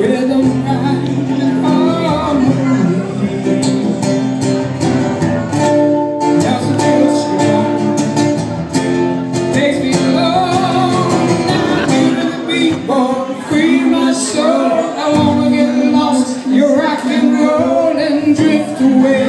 rhythm right and harmony. Just a little strong makes me alone. Now feel the beat, boy, free my soul. I wanna get lost, you rock and roll and drift away.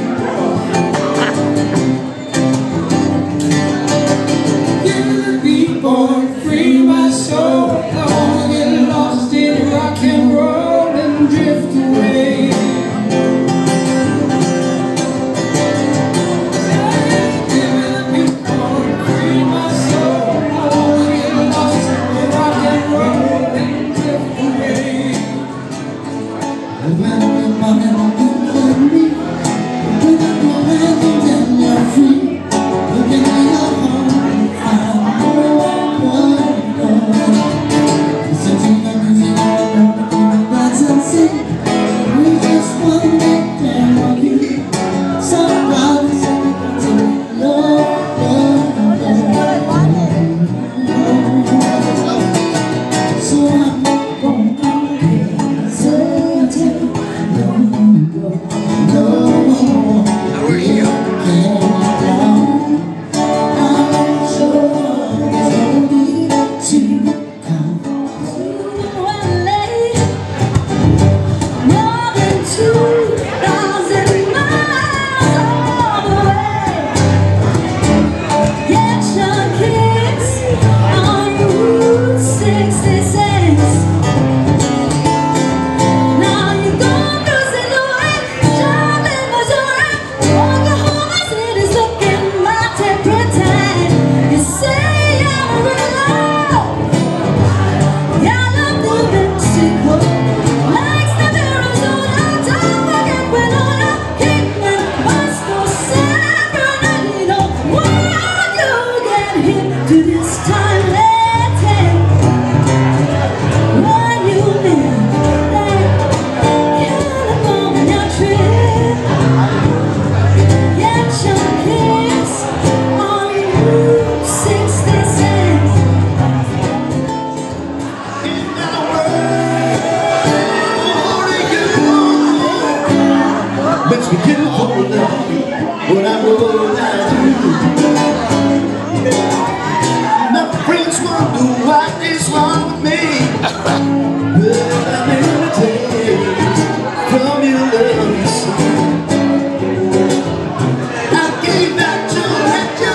Free my soul, I wanna get lost in rock and roll and drift away. Free my soul, I wanna get lost in rock and roll and drift away. Makes me get older when I roll out. My friends wonder what is wrong with me, but I'm in a daze from your love, you see. I came out to let you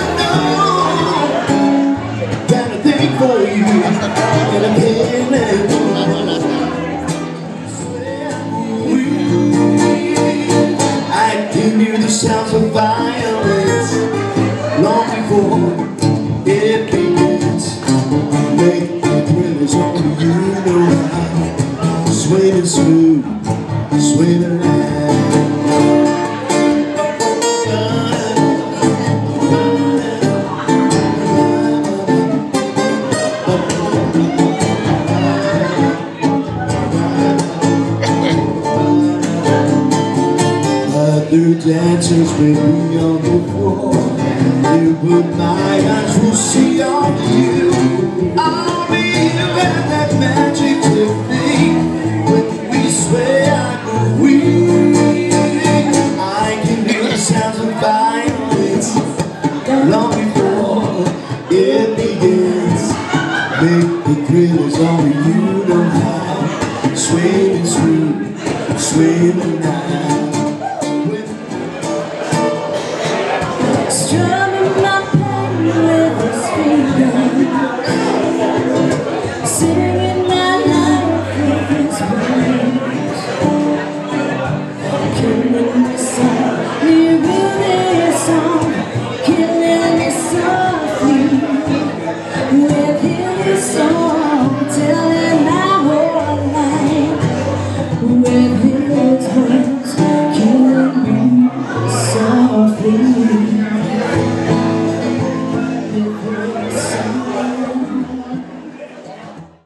know that I think for you, and I can't let go. Hear the sounds of violence long before it begins. Make the thrillers only you know how. Sway and smooth, sway the Other dancers may be on the floor. You put my eyes will see on you. I'll be the man that magic technique. When we sway, I go weak. I can hear the sounds of violence long before it begins. Make the thrillers only you know how. Sway and smooth, sway the night.